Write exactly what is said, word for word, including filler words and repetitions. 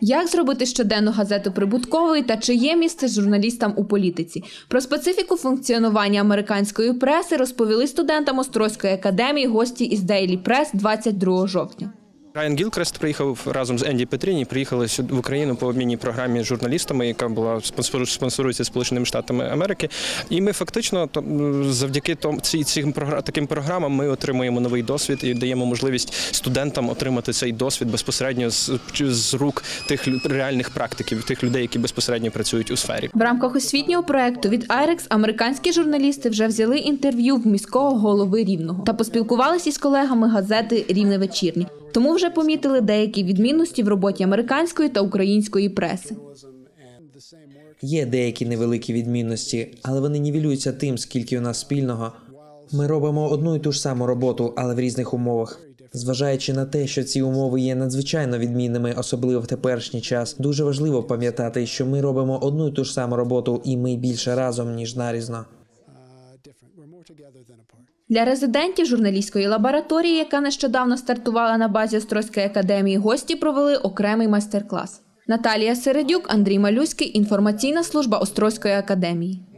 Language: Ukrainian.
Як зробити щоденну газету прибутковою та чи є місце журналістам у політиці? Про специфіку функціонування американської преси розповіли студентам Острозької академії гості із Daily Press двадцять другого жовтня. Райан Гілкрест приїхав разом з Енді Петріні, приїхали сюди в Україну по обмінній програмі з журналістами, яка була спонсорується Сполученими Штатами Америки. І ми фактично завдяки цим таким програмам ми отримуємо новий досвід і даємо можливість студентам отримати цей досвід безпосередньо з, з рук тих реальних практиків, тих людей, які безпосередньо працюють у сфері. В рамках освітнього проєкту від Айрекс американські журналісти вже взяли інтерв'ю в міського голови Рівного та поспілкувалися із колегами газети «Рівне вечірнє». Тому вже помітили деякі відмінності в роботі американської та української преси. Є деякі невеликі відмінності, але вони нівелюються тим, скільки у нас спільного. Ми робимо одну і ту ж саму роботу, але в різних умовах. Зважаючи на те, що ці умови є надзвичайно відмінними, особливо в теперішній час, дуже важливо пам'ятати, що ми робимо одну і ту ж саму роботу, і ми більше разом, ніж нарізно. Для резидентів журналістської лабораторії, яка нещодавно стартувала на базі Острозької академії, гості провели окремий майстер-клас. Наталія Середюк, Андрій Малюський, інформаційна служба Острозької академії.